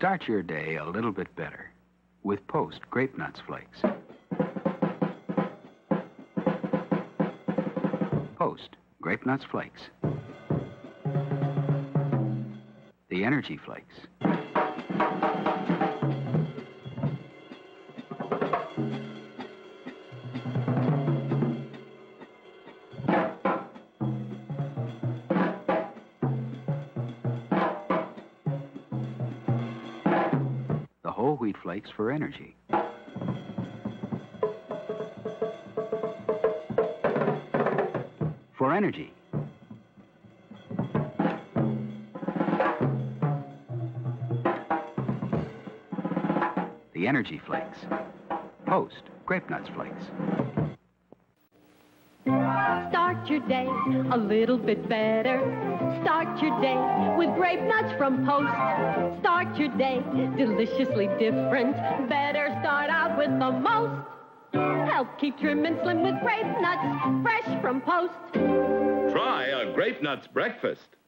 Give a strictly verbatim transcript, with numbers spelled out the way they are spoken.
Start your day a little bit better with Post Grape Nuts Flakes. Post Grape Nuts Flakes. The Energy Flakes. The whole wheat flakes for energy. For energy. The Energy Flakes. Post Grape Nuts Flakes. Start your day a little bit better. Start your day with grape nuts from Post. Start your day deliciously different. Better start out with the most. Help keep trim and slim with grape nuts, fresh from Post. Try a Grape Nuts breakfast.